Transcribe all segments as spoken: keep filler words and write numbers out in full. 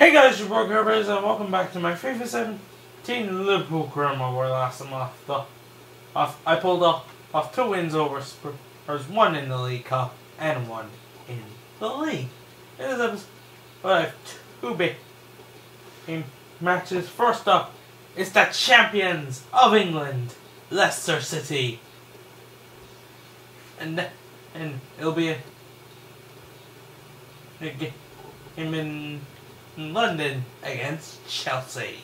Hey guys, your Broken Herbers, and welcome back to my FIFA seventeen Liverpool Crema, where last time off the off I pulled off off two wins over Spurs, one in the League Cup and one in the league. In this episode, I have two big game matches. First up is the champions of England, Leicester City, and and it'll be a, a game in London against Chelsea.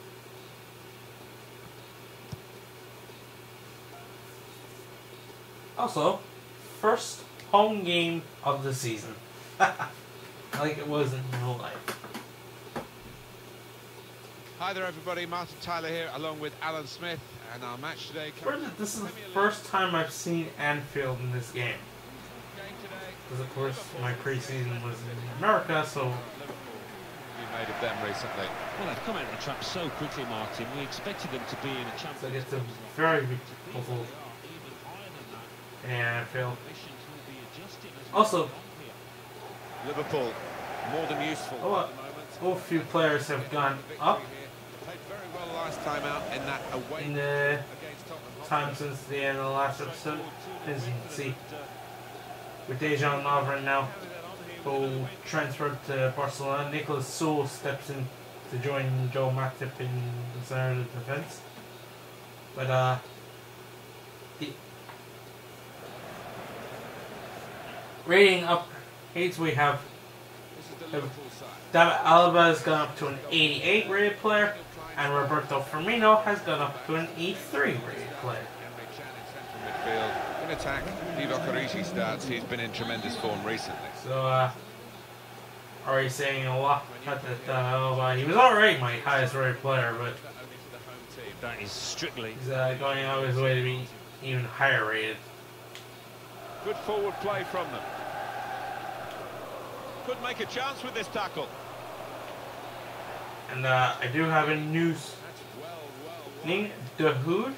Also, first home game of the season. Like it was in real life. Hi there everybody, Martin Tyler here along with Alan Smith, and our match today comes First, this is the first time I've seen Anfield in this game. Because of course my preseason was in America, so you made of them recently. Well, they've come out of the trap so quickly, Martin. We expected them to be in a Champions so it's a very big puzzle in Anfield. Also, Liverpool, more than useful oh, at the moment. oh, a few players have gone up Played very well last time out in that away in the against Tottenham. time since the end of the last episode. As you can see, with Dejan Lovren now who transferred to Barcelona, Nicolas Sewell steps in to join Joe Matip in the center of the defense. But uh, the rating upgrades we have. This is the Liverpool side. David Alaba has gone up to an eighty-eight rated player, and Roberto Firmino has gone up to an eighty-three rated player. Emre Can in central midfield. In attack, Divock Origi starts. He's been in tremendous form recently. So, uh, already saying a lot about that uh, Alaba. He was already my highest rated player, but That is strictly. he's uh, going out of his way to be even higher rated. Good forward play from them. Could make a chance with this tackle. And uh, I do have a news. That's well, well, well. Ning Dahoud.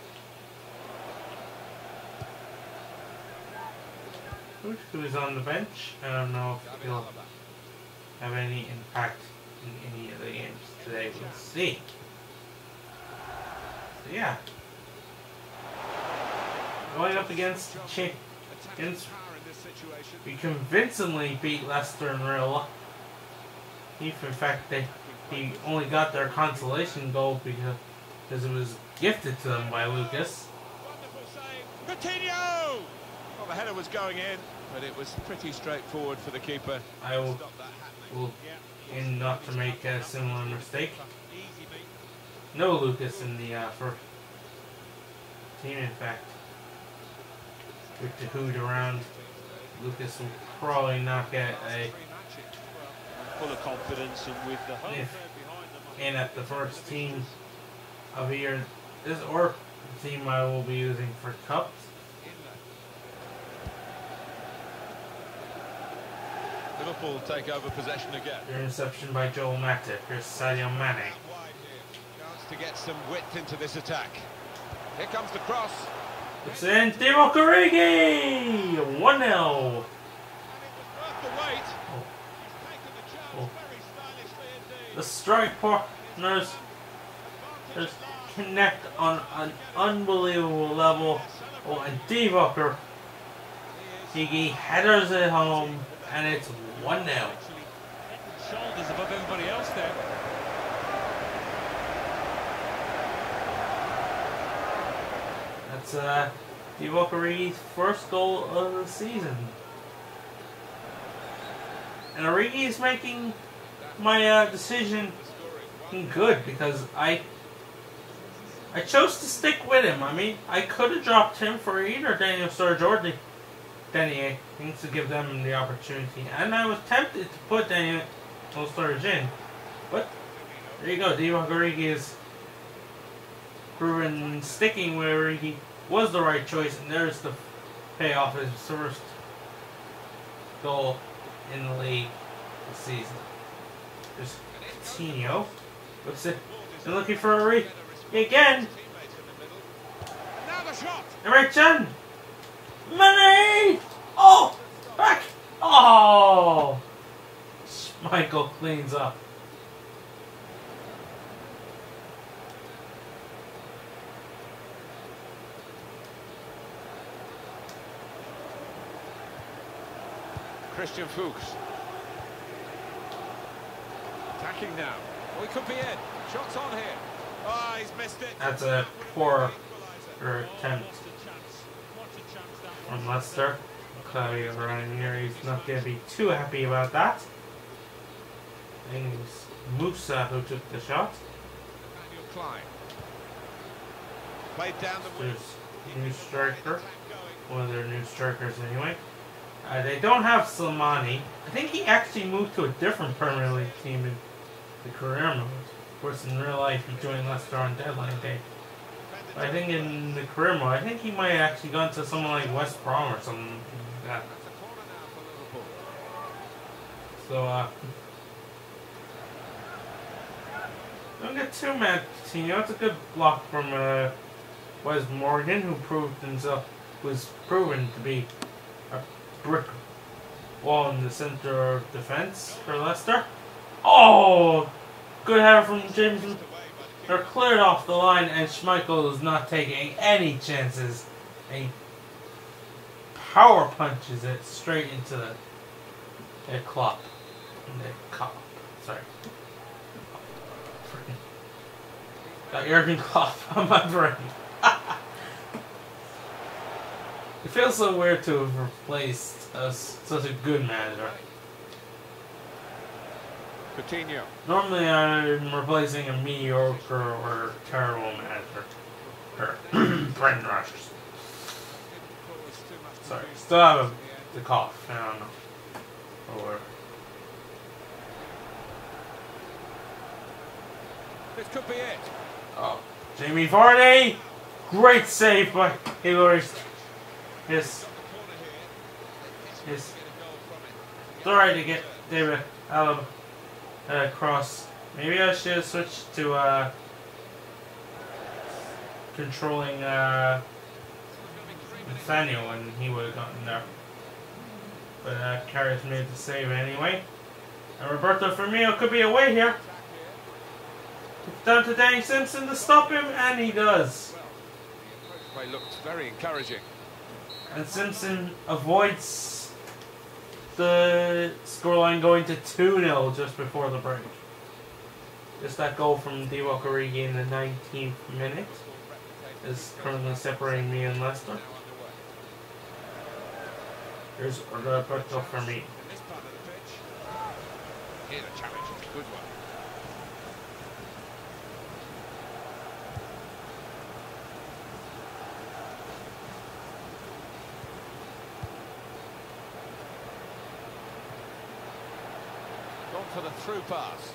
Who is on the bench? I don't know if he'll have any impact in any of the games today. We'll see. So yeah, going up against champions, Power in this situation. we convincingly beat Leicester in real life. If in fact they he only got their consolation goal because because it was gifted to them by Lucas. Wonderful save. Coutinho! Well, the header was going in, but it was pretty straightforward for the keeper. I will Stop that happening. will aim not to make a similar mistake. Easy beat. No Lucas in the uh, first team, in fact. With the hood around, Lucas will probably not get a Full of confidence and with the home If- crowd behind them. in at the first team of the year. This or the team I will be using for cups. Liverpool take over possession again. Interception by Joel Matip. Here's Sadio Mane. Wide here. Chance to get some width into this attack. Here comes the cross. It's in Divock Origi! one nil. And it was worth the wait. Oh. He's taken the chance Oh. very stylishly indeed. The strike partners just connect on an unbelievable level. Oh, and Divock Origi headers it home, and it's one nil. Actually, head and shoulders above everybody else there. That's uh, Divock Origi's first goal of the season. And Origi is making my uh, decision good because I I chose to stick with him. I mean, I could have dropped him for either Daniel Sturridge or De- Danny Ings to give them the opportunity. And I was tempted to put Daniel Sturridge in. But there you go. Divock Origi is proven sticking with Origi was the right choice, and there's the payoff his first goal in the league this season. There's Coutinho. Looks it. They're looking for Origi again. Now the shot. Emre Can. Mane. Oh, back. Oh. Michael cleans up. Christian Fuchs. Attacking now. Oh, he could be in. Shots on here. Oh, he's missed it. That's a poor attempt from Leicester. Claudio Ranieri, he's not going to be too happy about that. I think it was Musa who took the shot. Daniel Klein. Played down the wing. There's a new striker. One of their new strikers anyway. Uh, they don't have Slimani. I think he actually moved to a different Premier League team in the career mode. Of course, in real life, he joined Leicester on deadline day. But I think in the career mode, I think he might have actually gone to someone like West Brom or something like that. So, uh... don't get too mad, Coutinho. It's a good block from uh, Wes Morgan, who proved himself, was proven to be a brick wall in the centre of defence for Leicester. Oh! Good header from James. They're cleared off the line, and Schmeichel is not taking any chances. And he power punches it straight into the, the Klopp. The Klopp. Sorry. Got Jurgen Klopp on my brain. It feels so weird to have replaced uh, such a good manager. Coutinho. Normally I'm replacing a mediocre or terrible manager. Or Brendan Rodgers. Sorry, still have a, the cough. I don't know. Or This could be it. oh, Jamie Vardy, great save by Hillary. Yes, yes. Sorry to get David Alaba uh, cross. Maybe I should have switched to uh, controlling uh, Nathaniel, and he would have gotten there. But uh, Karius made the save anyway. And Roberto Firmino could be away here. It's down to Danny Simpson to stop him, and he does. Well, he looked very encouraging. And Simpson avoids the scoreline going to two nil just before the break. Just that goal from Divock Origi in the nineteenth minute is currently separating me and Leicester. Here's Roberto Firmino. Here's a challenge. Good one. Gone for the through pass.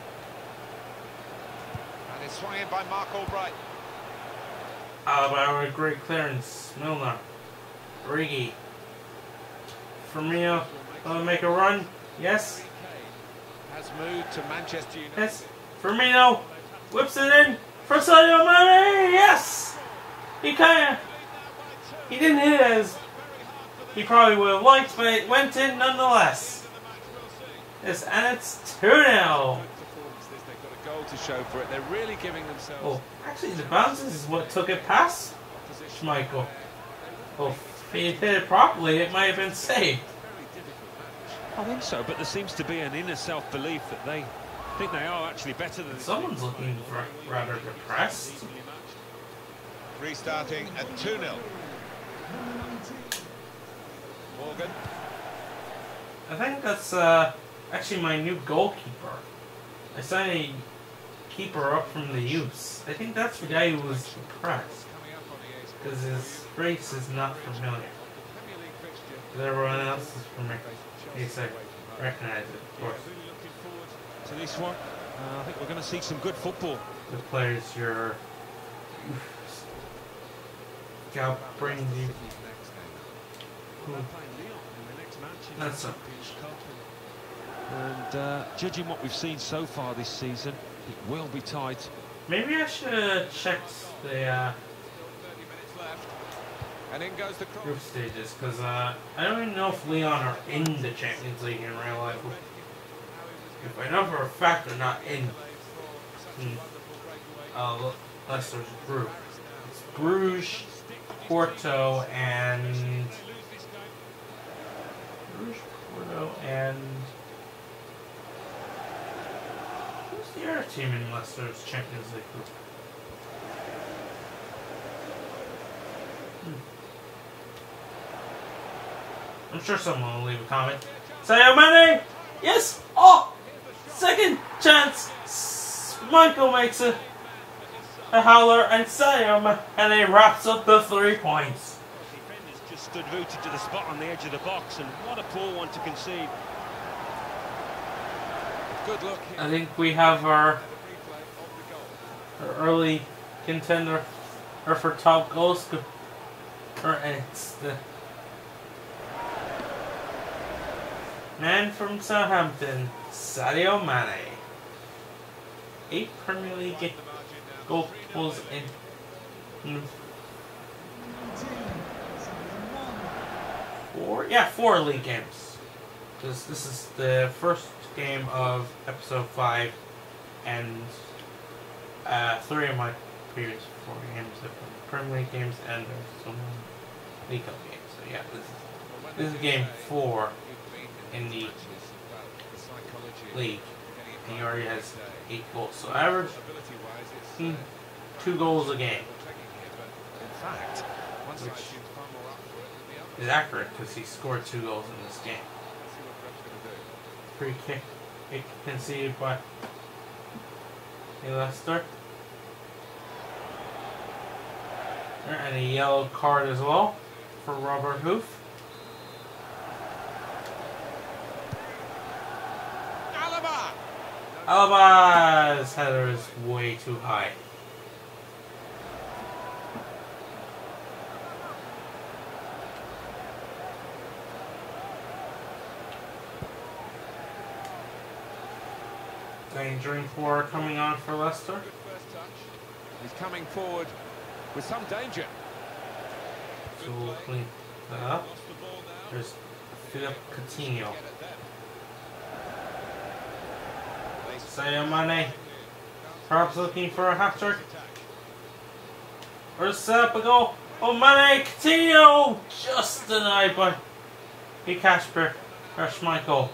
And it's swung in by Mark Albright. Alaba with a great clearance. Milner. Origi. Firmino. Gonna make a run. Yes. Has moved to Manchester United. Yes. Firmino whips it in for Sadio Mane. Yes. He kind of. He didn't hit it as he probably would have liked, but it went in nonetheless. Yes, and it's two nil. They've got a goal to show for it. They're really giving themselves. Oh, actually, the bounces is what took it past Schmeichel. Well, if he had hit it properly, it might have been saved. I think so, but there seems to be an inner self-belief that they think they are actually better than... Someone's looking for rather depressed. Restarting at two nil. Morgan. I think that's uh, actually my new goalkeeper. I signed a keeper up from the youths. I think that's the guy who was depressed. Because his face is not familiar. But everyone else is familiar. At least I recognize it, of course. To this one, uh, I think we're going to see some good football. The players your scout brings you. That's a And uh, judging what we've seen so far this season, it will be tight. Maybe I should have checked the uh, And in goes the group stages, because uh, I don't even know if Lyon are in the Champions League in real life. If I know for a fact they're not in hmm, uh, Leicester's group. It's Bruges, Porto, and Bruges, Porto and who's the other team in Leicester's Champions League group? Hmm. I'm sure someone will leave a comment. Sadio Mane! Yes! Oh! Second chance! Michael makes it a howler and Sadio Mane wraps up the three points. Defenders just stood rooted to the spot on the edge of the box, and what a poor one to concede. Good luck here. I think we have our, our early contender or for top goal scorer. Or it's the man from Southampton, Sadio Mane. Eight Premier League goals in four, yeah, four league games. Because this is the first game of episode five, and uh, three of my previous four games have been Premier League games, and there's some League Cup games. So yeah, this is this is game four in the league, and he already has eight goals. So average hmm, two goals a game, which is accurate because he scored two goals in this game. Free kick, kick conceded by Leicester, and a yellow card as well for Robert Huth. Alaba! Alaba's header is way too high. Danger for coming on for Leicester. Good first touch. He's coming forward with some danger. So we'll clean that up. There's Philip Coutinho. Sadio Mane, perhaps looking for a hat-trick. Or set up a goal. Oh, Mane, Coutinho! Just denied by Kasper Schmeichel.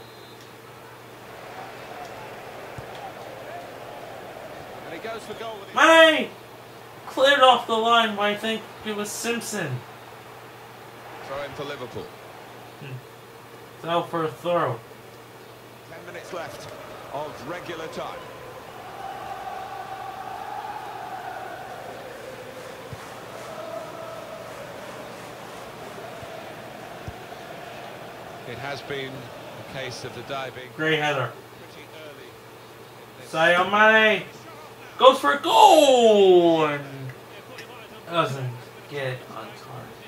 And he goes for goal. Mane! Cleared off the line by, I think it was Simpson. Throw in for Liverpool. It's out for a throw. Ten minutes left of regular time. It has been a case of the diving Great header. pretty early in this. Sadio Mane goes for a goal and doesn't get it on target.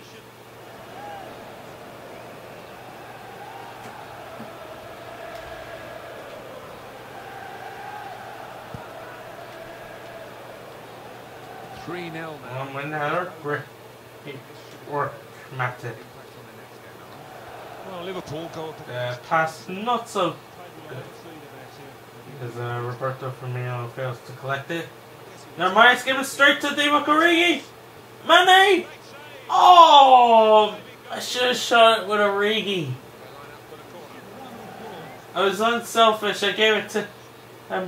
three nil now. One win header. Great work, Matip. Well, Liverpool go up Uh, pass not so good because uh, Roberto Firmino fails to collect it. Now Mane's giving straight to Divock Origi. Mane! Oh! I should have shot it with Origi. I was unselfish. I gave it to um,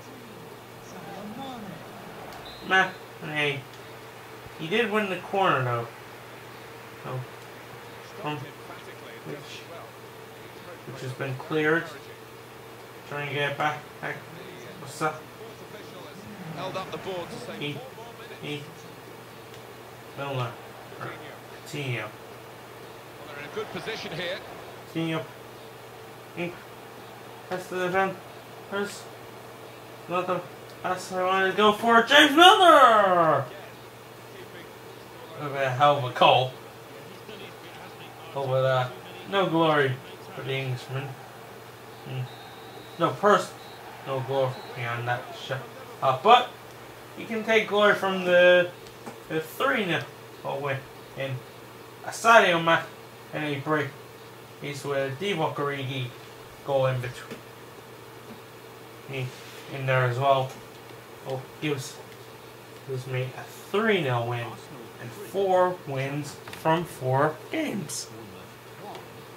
Mane. He did win the corner though. So, um, which, which has been cleared. Trying to get it back. back. What's up? Held up the board to say He, four more minutes. he, Milner. Or Coutinho. Well, they're in a good position here. Coutinho. He, that's the defense. There's another. That's what I wanted to go for. James Milner! Look at a hell of a goal. Oh, but uh, no glory for the Englishman. Mm. No person, no glory beyond that shot. Uh, but you can take glory from the the three nil win in a Sadio Mane and a break. He's with a Divock Origi goal in between. He in there as well. Oh, gives gives me a three nil win and four wins from four games.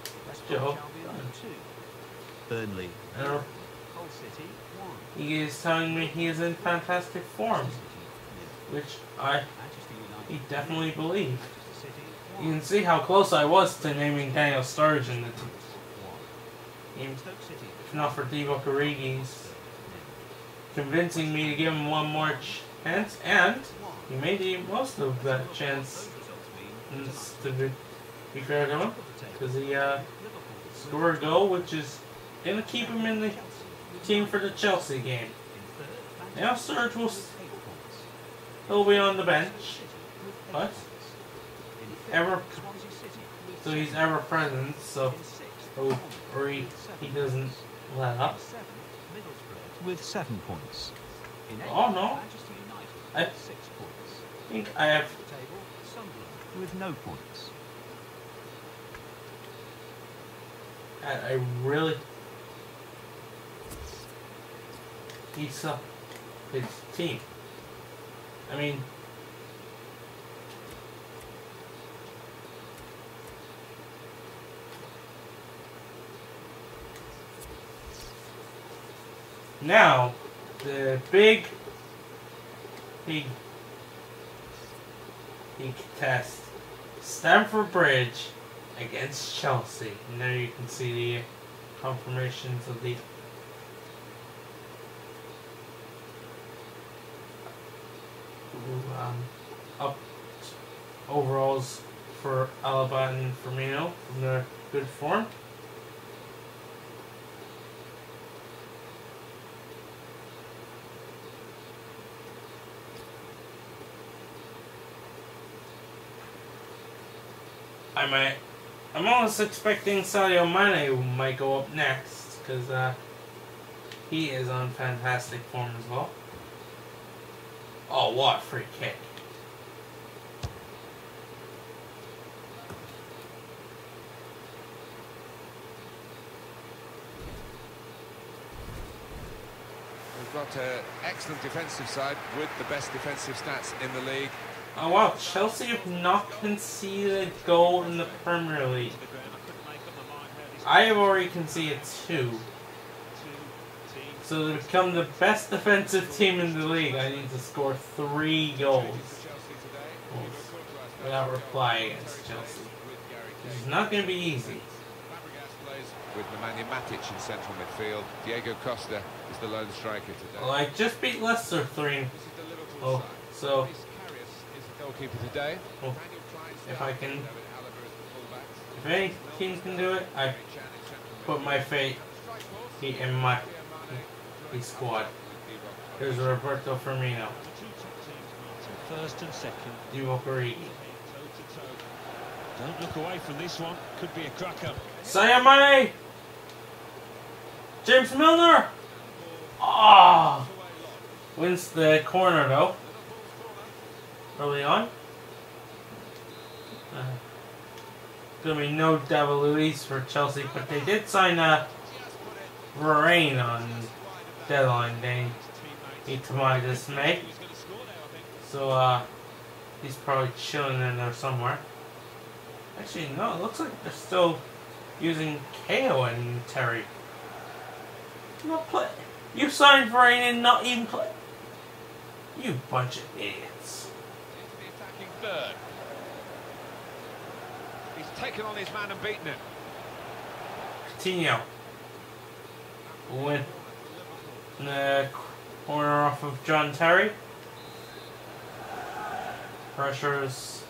Joe. Burnley. Uh, Hull City. one. he is telling me he is in fantastic form, which I Manchester he United. definitely believe. Manchester City. You one. can see how close I was to naming Daniel Sturridge in the team, one. Stoke City. if not for Divock Origi's convincing me to give him one more chance, and he made the most of that chance. And s- to be, be fair to him, because he uh, scored a goal, which is gonna keep him in the team for the Chelsea game. Now Sturridge will s- he'll be on the bench, but ever so he's ever present, so oh, or he, he doesn't let up. With seven points. In eighth, Oh no, Manchester United I with six points. think I have. Table, Sunderland with no points. I, I really he's up his team. I mean, now the big, big, big test: Stamford Bridge against Chelsea. And there you can see the confirmations of the um, up overalls for Alaba and Firmino from their good form. I might. I'm almost expecting Sadio Mane might go up next because uh, he is on fantastic form as well. Oh, what a free kick! We've got an excellent defensive side with the best defensive stats in the league. Oh wow, Chelsea have not conceded a goal in the Premier League. I have already conceded two. So to become the best defensive team in the league, I need to score three goals without reply against Chelsea. This is not going to be easy. With Nemanja Matic in central midfield, Diego Costa is the lone striker today. Well, I just beat Leicester three. This is the Liverpool Oh, side. so Reece Karius is the goalkeeper today. well, Daniel Clydesdale, if I can, David Alaba is the fullbacks. if any team can do it, I put my fate in my the squad. Here's Roberto Firmino, First and second. Divock Origi, Don't look away from this one. Could be a cracker. Sadio Mane, James Milner. Ah, wins the corner though. Early on. Uh, gonna be no David Luiz for Chelsea, but they did sign uh, Varane on deadline day, to my dismay. So uh, he's probably chilling in there somewhere. Actually, no, it looks like they're still using K O and Terry. Not play. You signed Varane and not even play. You bunch of idiots. Into the attacking third. He's taken on his man and beaten him. Coutinho. Win. The corner off of John Terry. Pressures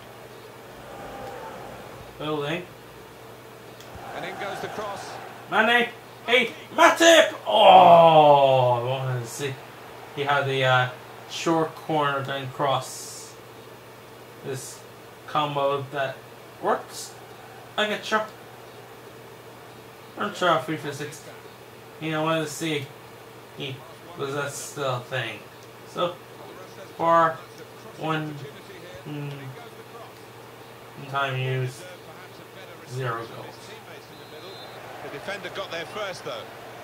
building. And in goes the cross. Mane. Hey, Matip! Oh, I wanted to see. He had the uh, short corner then cross. This combo that works like a truck. I'm sure FIFA sixteen. You know, I wanted to see. He was that still a thing. So, for one mm, time use, zero goals. The defender got there first, though.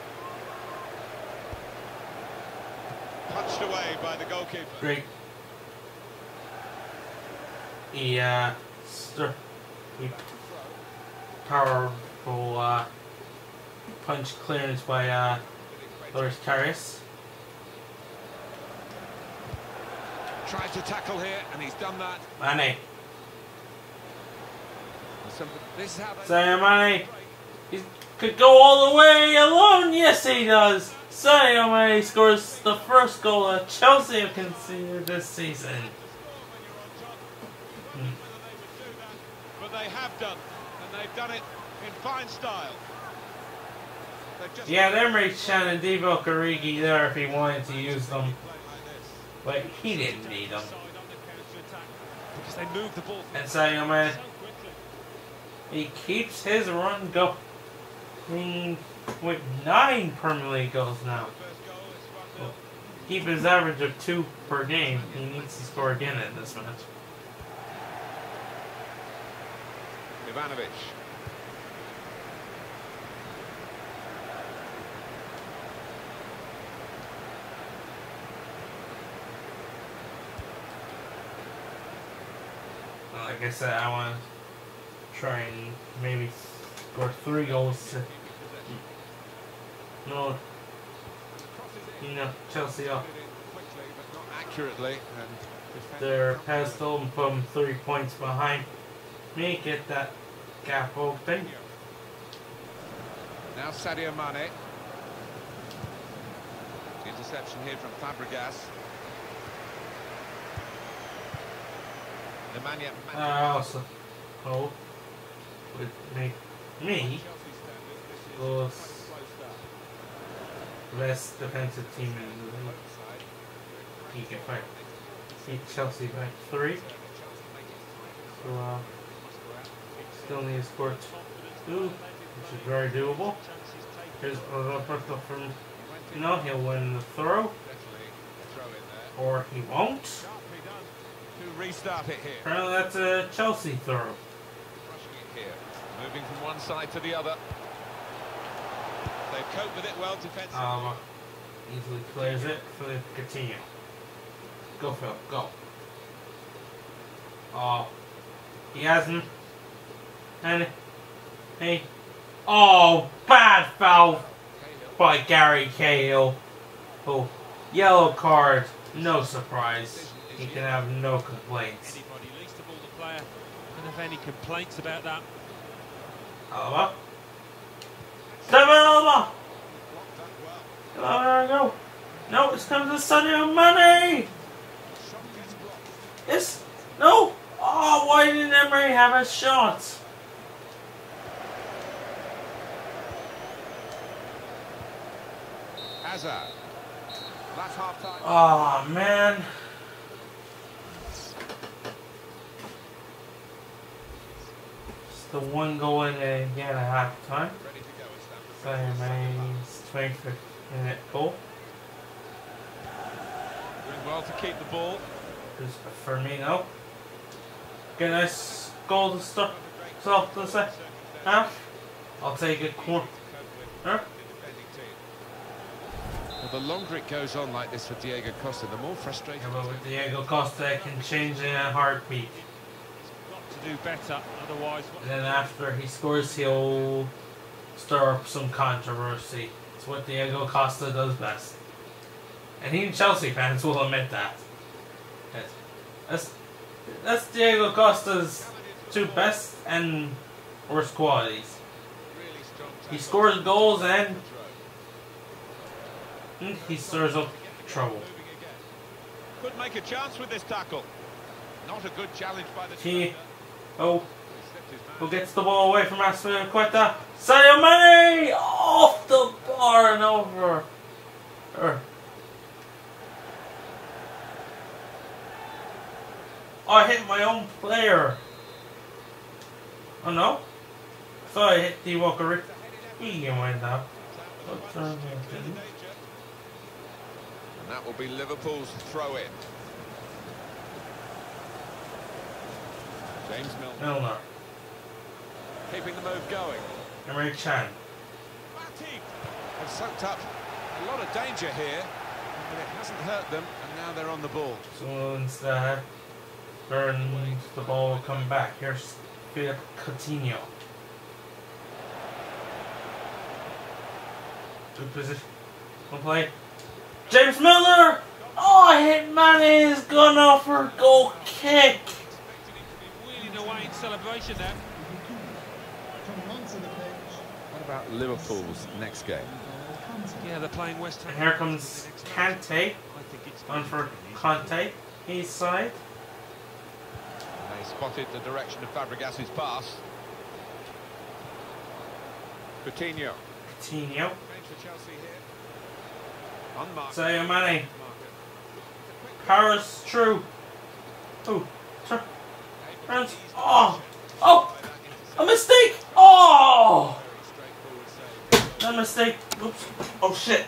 Punched away by the goalkeeper. Great. He, uh, stir, he power wonderful uh, punch clearance by uh, Loris Karius. Tries to tackle here, and he's done that. Mane. Some, this is how they... Sadio Mane. He could go all the way alone. Yes, he does. Sadio Mane scores the first goal that Chelsea have conceded this season. Hmm. But they have done, and they've done it in fine style. Just yeah, Emery Chan and Divock Origi there if he wanted to use them. But he didn't need them. Because they moved the ball. And Sadio Mane, he keeps his run going with nine Premier League goals now. Well, keep his average of two per game. He needs to score again in this match. Ivanovic. Like I said, I want to try and maybe score three goals to, no, you know, Chelsea up Accurately, their pedestal and put them three points behind me, get that gap open. now Sadio Mane. Interception here from Fabregas. Nemanja I also hope would make me goes best defensive team in the league. He can fight. Beat Chelsea by three. So uh, still need to score two, which is very doable. Here's Roberto from no, he'll win the throw. Or he won't. to restart it here. Apparently that's a Chelsea throw. Rushing it here. Moving from one side to the other. They've coped with it well defensively. Um, easily clears it for the Coutinho. Go Phil, go. Oh, he hasn't. And hey, oh, bad foul by Gary Cahill. Oh, yellow card. No surprise. He can have no complaints. Anybody, least of all the player, don't have any complaints about that. Alaba. David Alaba. There we go. No, it's coming to Sadio Mane. Yes. No. Oh, why didn't Emery have a shot? Hazard. That's half time. Oh, man. It's the one goal in again at half time. Ready to go at Stamford. Sadio Mane's twenty-fifth minute goal. Doing well to keep the ball. There's Firmino. Get a nice goal to start off the second half. I'll take it corner. Huh? Well, the longer it goes on like this for Diego Costa, the more frustrating. Yeah, but with Diego Costa, it can change in a heartbeat. Got to do better, otherwise. And then after he scores, he'll stir up some controversy. It's what Diego Costa does best. And even Chelsea fans will admit that. Yes. That's, that's Diego Costa's two best and worst qualities. He scores goals and he stirs up trouble. Could make a chance with this tackle. Not a good challenge by the He, oh, who gets the ball away from Aspilicueta? Sadio Mane off the bar and over. Er. Oh, I hit my own player. Oh no? I thought I hit Divock Origi. He can win now. And that will be Liverpool's throw-in. James Milner. Milner. Keeping the move going. Emery Chan. Matip have sucked up a lot of danger here, but it hasn't hurt them, and now they're on the ball. So instead, Burns, the ball will come back. Here's Philip Coutinho. Good position. One play. James Milner! Oh, hit Mane's gonna for goal kick. Wheeling away in celebration there. What about Liverpool's next game? Yeah, they're playing West Ham. And here comes Kante. On for Kante. East side. They spotted the direction of Fabregas's pass. Coutinho. Coutinho. Change for Chelsea here. Unmarked. Sadio Mane. Paris True. Oh. Turns. Oh. Oh. A mistake. Oh. A mistake. Oops. Oh shit.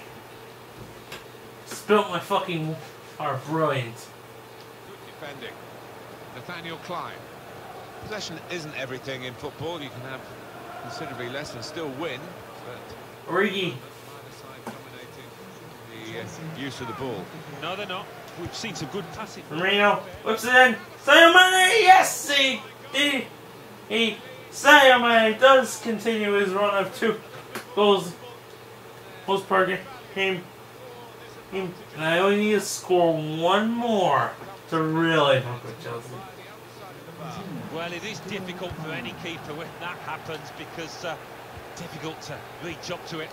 Spilt my fucking. Are brilliant. Good defending. Nathaniel Klein. Possession isn't everything in football. You can have considerably less and still win. But Origi. neither side dominating the uh, use of the ball. No, they're not. We've seen some good passing. Firmino whips it in. Sadio Mane. Yes, he he he. Sadio Mane does continue his run of two goals. Goals per game. And I only need to score one more to really fuck with Chelsea. Well, it is difficult for any keeper when that happens because uh, difficult to reach up to it.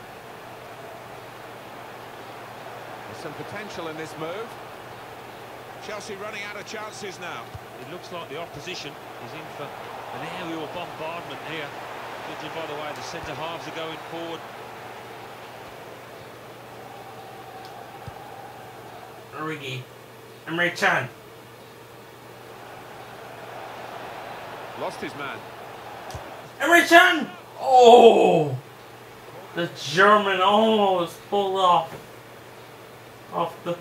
There's some potential in this move. Chelsea running out of chances now. It looks like the opposition is in for an aerial bombardment here. Judging by the way the centre halves are going forward. Origi. Emre Can. Lost his man. Emre Can! Oh! The German almost pulled off off the,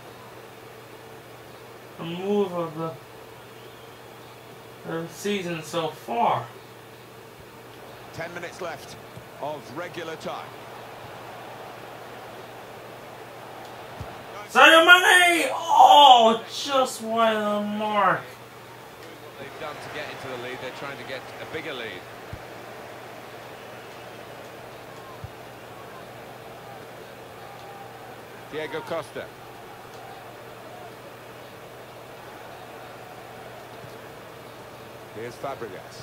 the move of the, the season so far. Ten minutes left of regular time. Sadio Mane! Oh, just wide of the mark. What they've done to get into the lead, they're trying to get a bigger lead. Diego Costa. Here's Fabregas.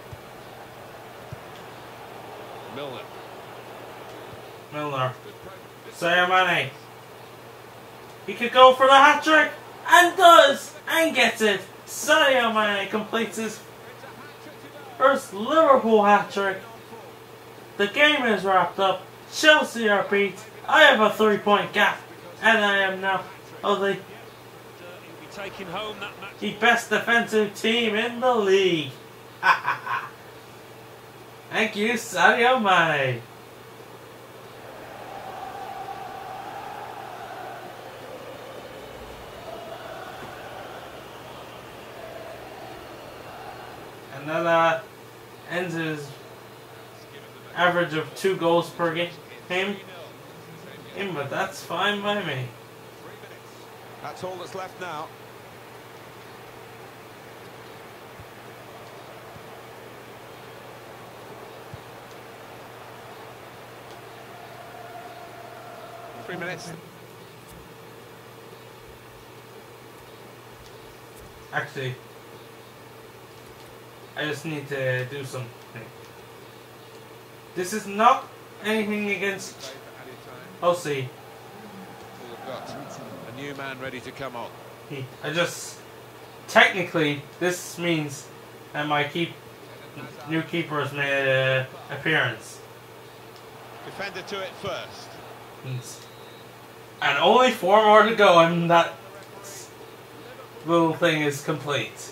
Milner. Milner. Sadio Mane. He could go for the hat-trick, and does, and gets it. Sadio Mane completes his first Liverpool hat-trick. The game is wrapped up. Chelsea are beat. I have a three-point gap, and I am now of the, He'll be taking home that match. the best defensive team in the league. Thank you, Sadio Mane. And that uh, ends his average of two goals per game. Game, but that's fine by me. That's all that's left now. Three minutes. Actually, I just need to do something. This is not anything against Chelsea. We've got a new man ready to come on. He, I just technically this means that my keep new keeper has made an appearance. Defender to it first. Means- And only four more to go, and that little thing is complete.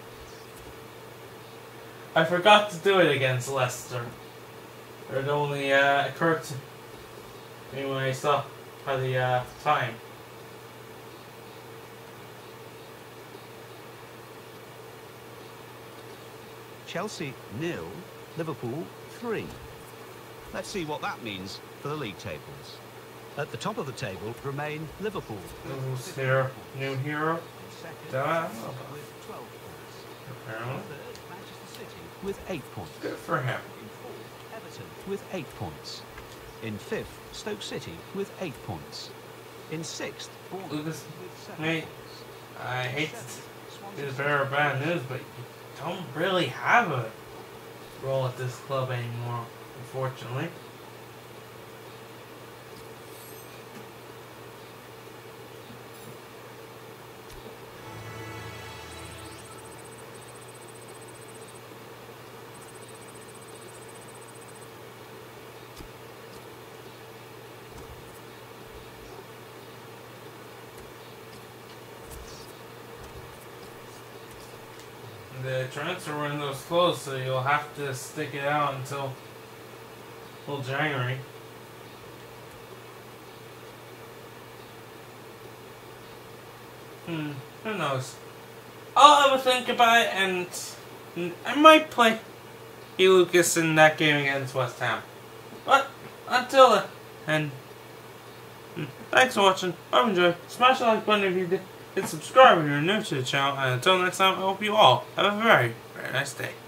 I forgot to do it against Leicester. It only uh, occurred to me when I saw by the uh, time. Chelsea nil, Liverpool three. Let's see what that means for the league tables. At the top of the table remain Liverpool. Who's here? New hero? Second, Duh. with twelve points. Apparently. Third, Manchester City with eight points. Good for him. In fourth, Everton with eight points. In fifth, Stoke City with eight points. In sixth, Bournemouth Lucas, with seven mate, points. I hate Seventh, to Swansea is very bad news, but you don't really have a role at this club anymore, unfortunately. The transfer window's closed, so you'll have to stick it out until, until January. Hmm, who knows? I'll have a think about it, and I might play E. Lucas in that game against West Ham. But until then, and hmm, thanks for watching. I hope you enjoyed. Smash the like button if you did. Hit subscribe if you're new to the channel, and until next time, I hope you all have a very, very nice day.